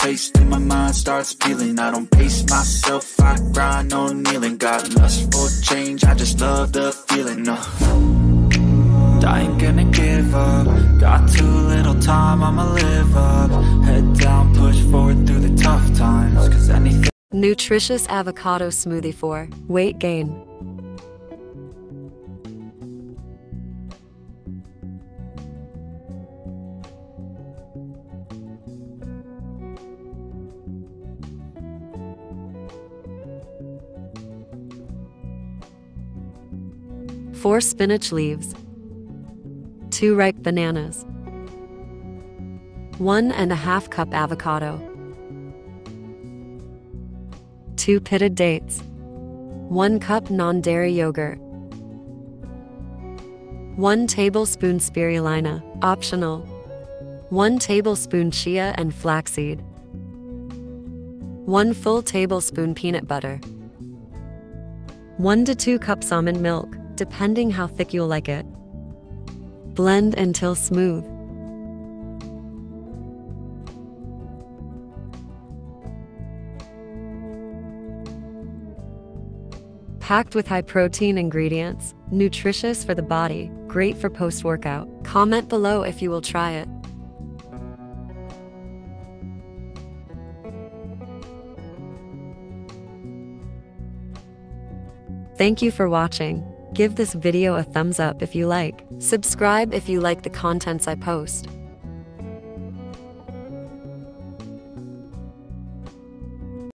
taste in my mind starts peeling. I don't pace myself, I grind on kneeling. Got lust for change, I just love the feeling. I ain't gonna give up. Got too little time, I'ma live up. Head down, push forward through the tough times. Cause anything. Nutritious avocado smoothie for weight gain. Four spinach leaves, 2 ripe bananas, 1½ cup avocado, 2 pitted dates, 1 cup non-dairy yogurt, 1 tablespoon spirulina, optional, 1 tablespoon chia and flaxseed, 1 full tablespoon peanut butter, 1 to 2 cups almond milk, depending how thick you'll like it. Blend until smooth. Packed with high-protein ingredients, nutritious for the body, great for post-workout. Comment below if you will try it. Thank you for watching. Give this video a thumbs up if you like. Subscribe if you like the contents I post.